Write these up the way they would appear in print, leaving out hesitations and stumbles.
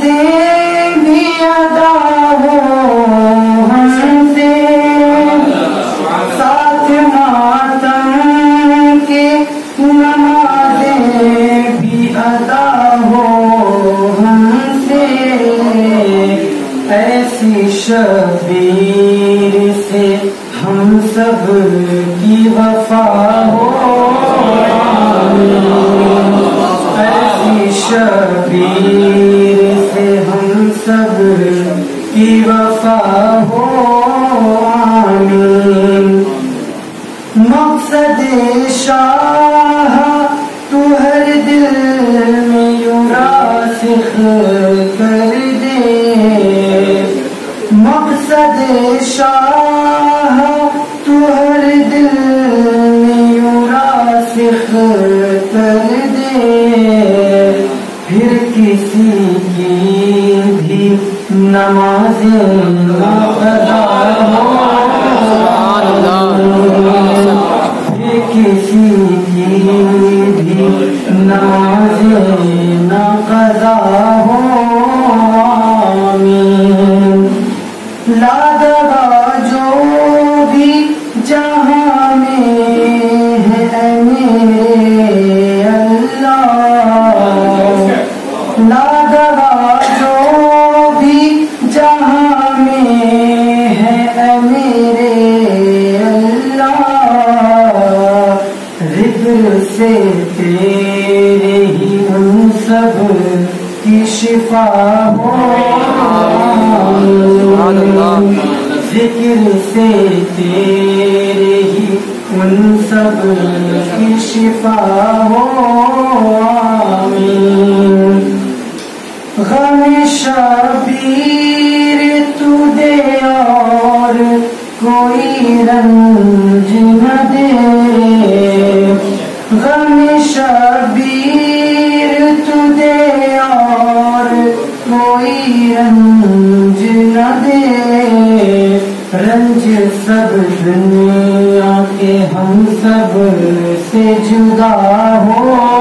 نمازیں بھی ادا ہو ہم سے، ساتھ ماتم کے نمازیں بھی ادا ہو ہم سے، ایسی شبیر سے ہم سب کی وفا ہو، ایسی شبیر سے ہم سب کی وفا ہو، آمین۔ مقصد شاہ تو ہر دل میں یوں راسخ کر دے، مقصد شاہ تو ہر دل میں یوں راسخ کر دے، پھر کسی کی بھی نمازیں نہ قضا ہو، پھر کسی کی بھی نمازیں نہ قضا ہو، آمین۔ لادغا جو بھی جہاں میں ہے اے میرے اللہ، لادغا جو بھی جہاں میں ہے اے میرے اللہ، ذکر سے تیرے ہی ان سب کی شفا ہو، ذکر سے تیرے ہی ان سب کی شفا ہو، آمین۔ غم شبیر تو دے اور کوئی رنج نہ دے، غم شبیر تو دے اور کوئی رنج نہ دے، رنج سب دنیا کے ہم سب سے جدا ہو،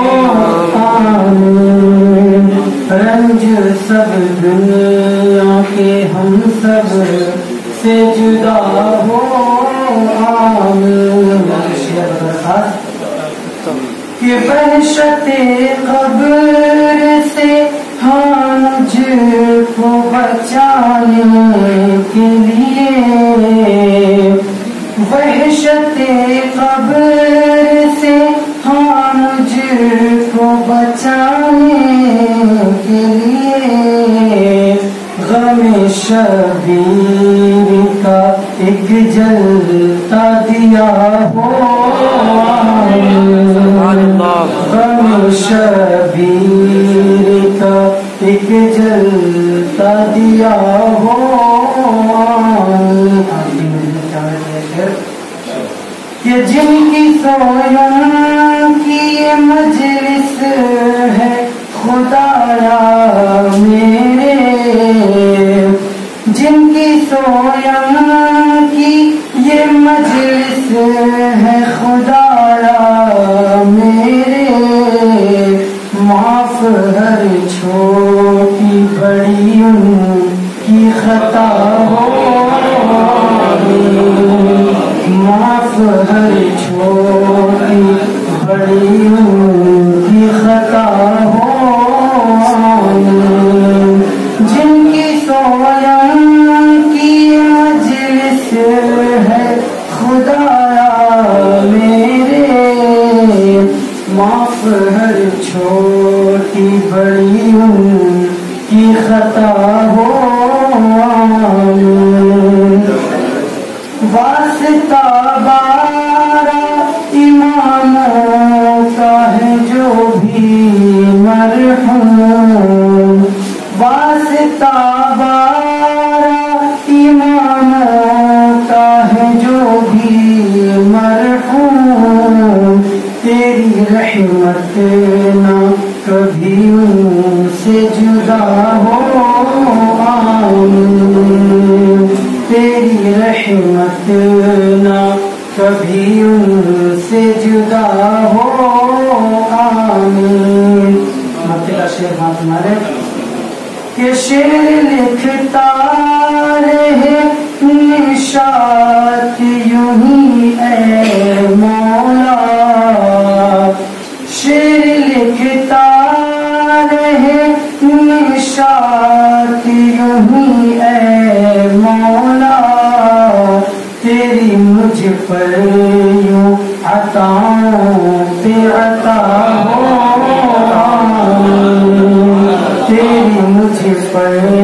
آمین۔ رنج سب دنیا کے ہم سب سے جدا ہو، آمین۔ کہ وحشت قبر سے ہاں مجھ کو بچانے کے لیے، وحشت قبر سے ہاں مجھ کو بچانے کے لیے، غم شبیر کا ایک جلتا دیا ہو، غم شبیر کا ایک جلتا دیا ہو، کہ جن کی سویم کی یہ مجلس ہے خدایا میرے، جن کی سویم کی یہ مجلس ہے خدایا میرے، معاف ہر چھوٹی بڑی ان کی خطا ہو، معاف ہر چھوٹی بڑی ان کی خطا ہو، جن کی سویم کی مجلس ہے خدایا میرے، معاف ہر چھوٹی بڑی ان کی خطا ہو، واسطہ بارہ اماموں کا ہے جو بھی مرحوم، واسطہ بارہ اماموں کا ہے جو بھی مرحوم، تیری رحمت نہ کبھی ان سے جدا ہو، آمین۔ تیری رحمت نہ کبھی ان سے جدا ہو، آمین۔ مرتے کا شعر بات تمہارے یہ شعر لکھتا رہے نشاط یوں ہی اے مولا، شعر لکھتا رہے نشاط یوں ہی اے مولا، تیری مجھ پر یوں عطاؤں پہ عطا ہو، تیری مجھ پر